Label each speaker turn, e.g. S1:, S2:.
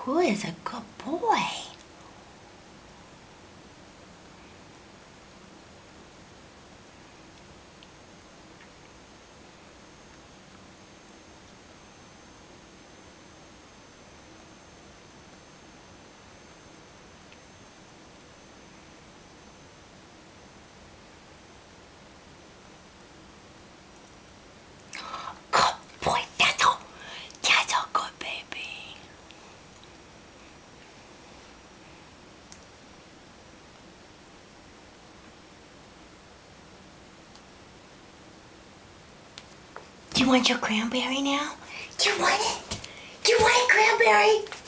S1: Who is a good boy? Good boy, that's a good baby. Do you want your cranberry now? Do you want it? Do you want a cranberry?